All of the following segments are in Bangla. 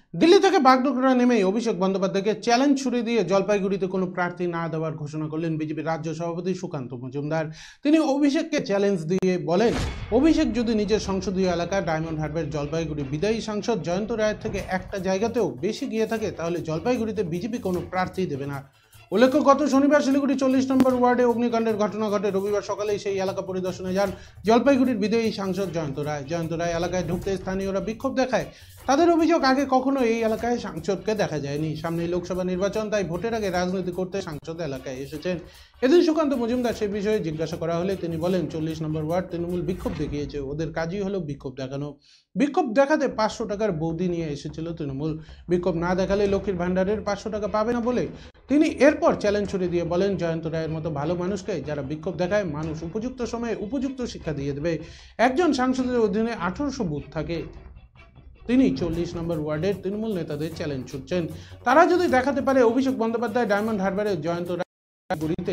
দিল্লি থেকে বাগডোগরা নেমেই অভিষেক বন্দ্যোপাধ্যায়কে চ্যালেঞ্জ ছুড়ে দিয়ে জলপাইগুড়িতে কোনো প্রার্থী না দেওয়ার ঘোষণা করলেন বিজেপির রাজ্য সভাপতি সুকান্ত মজুমদার। তিনি অভিষেককে চ্যালেঞ্জ দিয়ে বলেন, অভিষেক যদি নিজের সংসদীয় এলাকা ডায়মন্ড হারবার জলপাইগুড়ি বিদায়ী সাংসদ জয়ন্ত রায়ের থেকে একটা জায়গাতেও বেশি গিয়ে থাকে, তাহলে জলপাইগুড়িতে বিজেপি কোনো প্রার্থী দেবে না। উল্লেখ্য, গত শনিবার শিলিগুড়ি 40 নম্বর ওয়ার্ডে অগ্নিকাণ্ডের ঘটনা ঘটে। রবিবার সকালেই সেই এলাকা পরিদর্শনে যান জলপাইগুড়ির বিদায়ী সাংসদ জয়ন্ত রায়। জয়ন্ত রায় এলাকায় ঢুকতে স্থানীয়রা বিক্ষোভ দেখায়। তাদের অভিযোগ, আগে কখনো এই এলাকায় সাংসদকে দেখা যায়নি। সামনেই লোকসভা নির্বাচন, তাই ভোটের আগে রাজনীতি করতে সাংসদ এলাকায় এসেছেন। এদিন সুকান্ত মজুমদার সে বিষয়ে জিজ্ঞাসা করা হলে তিনি বলেন, 40 নম্বর ওয়ার্ড তৃণমূল বিক্ষোভ দেখিয়েছে, ওদের কাজই হলো বিক্ষোভ দেখানো। বিক্ষোভ দেখাতে 500 টাকার বৌদি নিয়ে এসেছিল তৃণমূল। বিক্ষোভ না দেখালে লক্ষ্মীর ভান্ডারের 500 টাকা পাবে না বলে তিনি এরপর চ্যালেঞ্জ ছুড়ে দিয়ে বলেন, জয়ন্ত রায়ের মতো ভালো মানুষকে যারা বিক্ষোভ দেখায়, মানুষ উপযুক্ত সময়ে উপযুক্ত শিক্ষা দিয়ে দেবে। একজন সাংসদের অধীনে 1800 বুথ থাকে। তিনি 40 নম্বর ওয়ার্ডের তৃণমূল নেতাদের চ্যালেঞ্জ ছুটছেন, তারা যদি দেখাতে পারে অভিষেক বন্দ্যোপাধ্যায় ডায়মন্ড হারবারে জয়ন্ত রায়গুড়িতে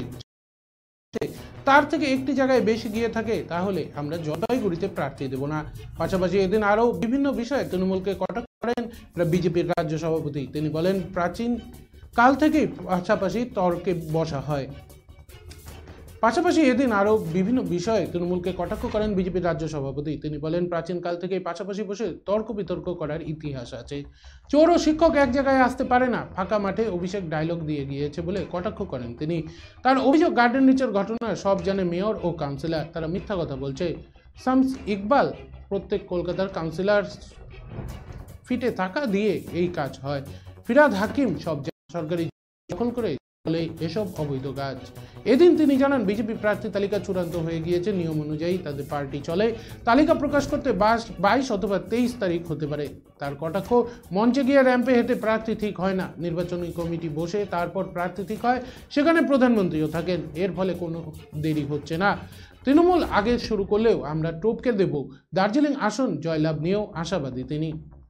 তার থেকে একটি জায়গায় বেশি গিয়ে থাকে, তাহলে আমরা জলপাইগুড়িতে প্রার্থী দেব না। পাশাপাশি এদিন আরও বিভিন্ন বিষয়ে তৃণমূলকে কটাক্ষ করেন বিজেপির রাজ্য সভাপতি। তিনি বলেন, প্রাচীন কাল থেকেই পাশাপাশি তর্কে বসা হয়। পাশাপাশি এদিন আরও বিভিন্ন বিষয়ে তৃণমূলকে কটাক্ষ করেন বিজেপির রাজ্য সভাপতি। তিনি বলেন, প্রাচীনকাল থেকেই পাশাপাশি বসে তর্ক বিতর্ক করার ইতিহাস আছে। চোর ও শিক্ষক এক জায়গায় আসতে পারে না, ফাঁকা মাঠে অভিষেক ডায়লগ দিয়ে গিয়েছে বলে কটাক্ষ করেন তিনি। তার অভিযোগ, গার্ডেন নিচের ঘটনা সব জানে মেয়র ও কাউন্সিলর, তারা মিথ্যা কথা বলছে। শামস ইকবাল, প্রত্যেক কলকাতার কাউন্সিলর ফিটে টাকা দিয়ে এই কাজ হয়। ফিরাদ হাকিম, সব সরকারি দখল করে বলে এসব অবৈধ কাজ। এদিন তিনি জানান, বিজেপি প্রার্থী তালিকা চূড়ান্ত হয়ে গিয়েছে, নিয়ম অনুযায়ী তাদের পার্টি চলে। তালিকা প্রকাশ করতে 22 অথবা 23 তারিখ হতে পারে। তার কটাক্ষ, মঞ্চে গিয়ে র্যাম্পে হেঁটে প্রার্থী ঠিক হয় না, নির্বাচনী কমিটি বসে তারপর প্রার্থী ঠিক হয়, সেখানে প্রধানমন্ত্রীও থাকেন, এর ফলে কোনো দেরি হচ্ছে না। তৃণমূল আগে শুরু করলেও আমরা টপকে দেব। দার্জিলিং আসন জয়লাভ নিয়েও আশাবাদী তিনি।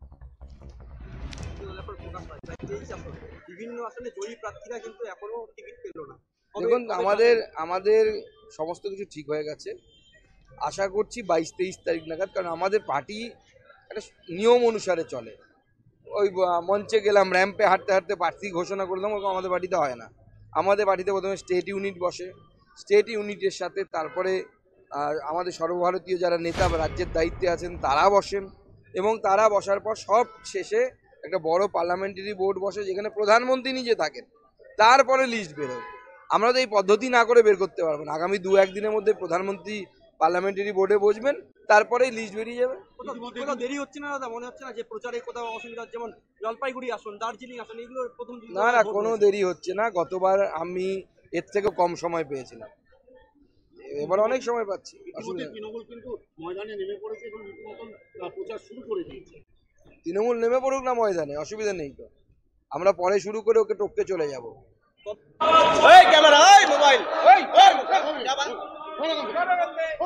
বিভিন্ন আসনে জয়ী প্রার্থীরা কিন্তু এখনো টিকিট পেল না। দেখুন, আমাদের সমস্ত কিছু ঠিক হয়ে গেছে। আশা করছি 22-23 তারিখ নাগাদ, কারণ আমাদের পার্টি একটা নিয়ম অনুসারে চলে। ওই মঞ্চে গেলাম, র্যাম্পে হাঁটতে হাঁটতে প্রার্থী ঘোষণা করলাম, ওরকম আমাদের পার্টিতে হয় না। আমাদের পার্টিতে প্রথমে স্টেট ইউনিট বসে, স্টেট ইউনিটের সাথে তারপরে আমাদের সর্বভারতীয় যারা নেতা রাজ্যের দায়িত্বে আছেন তারা বসেন, এবং তারা বসার পর সব শেষে একটা বড় পার্লামেন্টারি বোর্ড বসে, যেখানে প্রধানমন্ত্রী নিজে থাকেন, তারপরে লিস্ট বেরোয়। আমরা তো এই পদ্ধতি না করে বের করতে পারবো না। আগামী 2-1 দিনের মধ্যে প্রধানমন্ত্রী পার্লামেন্টারি বোর্ডে বসবেন, তারপরেই লিস্ট বেরিয়ে যাবে। কোথাও দেরি হচ্ছে না দাদা? মনে হচ্ছে না যে প্রচারে কোথাও অসুবিধা, যেমন জলপাইগুড়ি আসন, দার্জিলিং আসন, এগুলো প্রথম? না, কোনো দেরি হচ্ছে না। গতবার আমি এর থেকে কম সময় পেয়েছিলাম, এবার অনেক সময় পাচ্ছি। তৃণমূল কিন্তু ময়দানে নেমে পড়েছে এবং রীতিমতন প্রচার শুরু করে দিয়েছে। তৃণমূল নেমে পড়ুক না ময়দানে, অসুবিধা নেই তো। আমরা পরে শুরু করে ওকে টপকে চলে যাবো। Camera, mobile